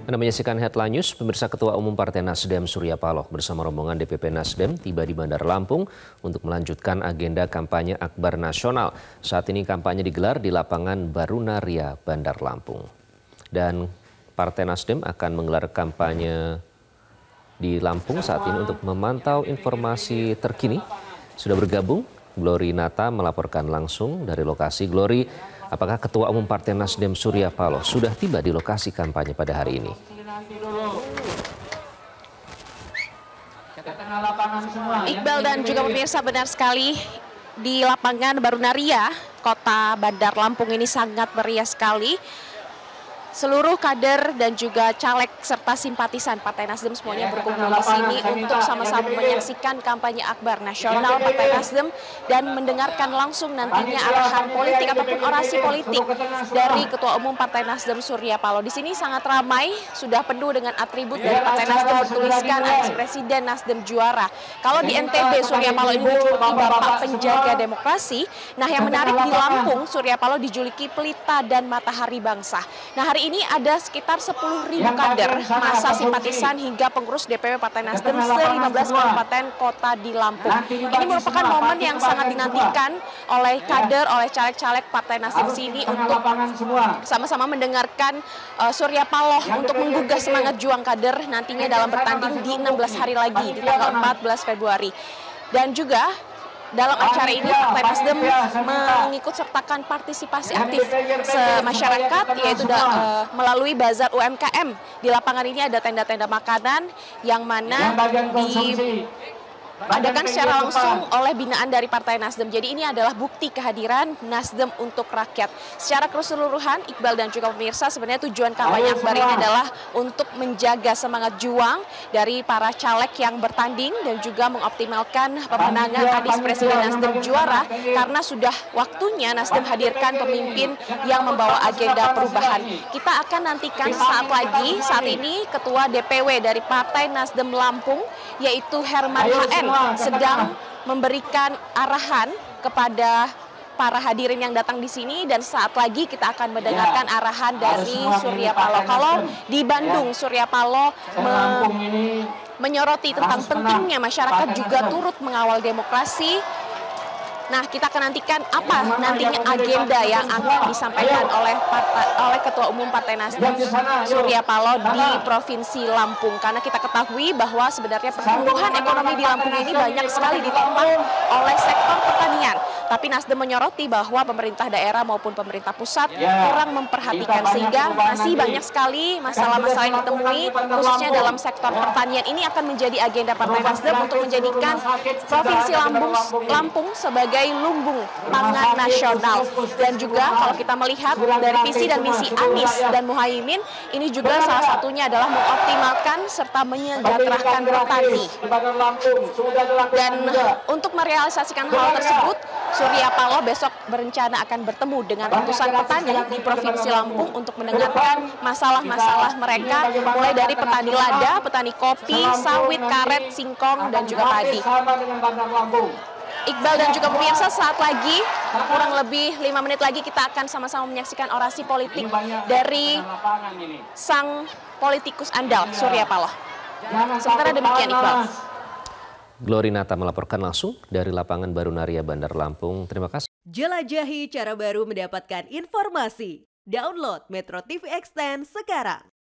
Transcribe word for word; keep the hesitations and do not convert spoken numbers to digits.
Anda menyaksikan Headline News. Pemirsa, Ketua Umum Partai Nasdem Surya Paloh bersama rombongan D P P Nasdem tiba di Bandar Lampung untuk melanjutkan agenda kampanye Akbar Nasional. Saat ini kampanye digelar di lapangan Barunaria, Bandar Lampung. Dan Partai Nasdem akan menggelar kampanye di Lampung saat ini untuk memantau informasi terkini. Sudah bergabung Glory Nata melaporkan langsung dari lokasi. Glory, apakah Ketua Umum Partai Nasdem Surya Paloh sudah tiba di lokasi kampanye pada hari ini? Iqbal dan juga pemirsa, benar sekali, di lapangan Barunaria, kota Bandar Lampung ini sangat meriah sekali. Seluruh kader dan juga caleg serta simpatisan Partai Nasdem semuanya berkumpul di sini untuk sama-sama menyaksikan kampanye Akbar Nasional Partai Nasdem dan mendengarkan langsung nantinya arahan politik ataupun orasi politik dari Ketua Umum Partai Nasdem Surya Paloh. Di sini sangat ramai, sudah penuh dengan atribut dari Partai Nasdem bertuliskan Anies Presiden, Nasdem juara. Kalau di N T B Surya Paloh ini dijuluki Bapak Penjaga Demokrasi. Nah, yang menarik di Lampung, Surya Paloh dijuluki Pelita dan Matahari Bangsa. Nah, hari ini ada sekitar sepuluh ribu kader, massa simpatisan hingga pengurus D P W Partai Nasdem se-lima belas kabupaten kota di Lampung. Ini merupakan momen yang sangat dinantikan oleh kader, oleh caleg-caleg Partai Nasdem sini untuk sama-sama mendengarkan uh, Surya Paloh untuk menggugah semangat juang kader nantinya dalam bertanding di enam belas hari lagi di tanggal empat belas Februari. Dan juga dalam acara ini Partai Nasdem mengikut sertakan partisipasi aktif masyarakat, yaitu uh, melalui bazar U M K M. Di lapangan ini ada tenda-tenda makanan yang mana di adakan secara langsung oleh binaan dari Partai Nasdem. Jadi ini adalah bukti kehadiran Nasdem untuk rakyat. Secara keseluruhan, Iqbal dan juga pemirsa, sebenarnya tujuan kampanye Akbar ini adalah untuk menjaga semangat juang dari para caleg yang bertanding dan juga mengoptimalkan pemenangan Anies Presiden Nasdem juara, karena sudah waktunya Nasdem hadirkan pemimpin yang membawa agenda perubahan. Kita akan nantikan saat lagi, saat ini Ketua D P W dari Partai Nasdem Lampung, yaitu Herman H N, sedang memberikan arahan kepada para hadirin yang datang di sini, dan saat lagi kita akan mendengarkan arahan dari Surya Paloh. Kalau di Bandung, Surya Paloh me menyoroti tentang pentingnya masyarakat juga turut mengawal demokrasi. Nah, kita akan nantikan apa nantinya agenda yang akan disampaikan oleh partai, oleh Ketua Umum Partai Nasdem Surya Paloh di Provinsi Lampung. Karena kita ketahui bahwa sebenarnya pertumbuhan ekonomi di Lampung ini banyak sekali ditopang oleh sektor pertanian. Tapi Nasdem menyoroti bahwa pemerintah daerah maupun pemerintah pusat kurang memperhatikan, sehingga masih banyak sekali masalah-masalah yang ditemui, khususnya dalam sektor pertanian. Ini akan menjadi agenda Partai Nasdem untuk menjadikan Provinsi Lampung, Lampung sebagai lumbung pangan nasional. Dan juga kalau kita melihat dari visi dan misi Anies dan Muhaimin, ini juga salah satunya adalah mengoptimalkan serta menyejahterakan petani. Dan untuk merealisasikan hal tersebut, Surya Paloh besok berencana akan bertemu dengan ratusan petani di Provinsi Lampung untuk mendengarkan masalah-masalah mereka, mulai dari petani lada, petani kopi, sawit, karet, singkong, dan juga padi. Iqbal dan juga pemirsa, saat lagi, kurang lebih lima menit lagi kita akan sama-sama menyaksikan orasi politik dari sang politikus andal, Surya Paloh. Sementara demikian, Iqbal. Glory Nata melaporkan langsung dari lapangan Barunaria, Bandar Lampung. Terima kasih. Jelajahi cara baru mendapatkan informasi. Download Metro T V Extend sekarang.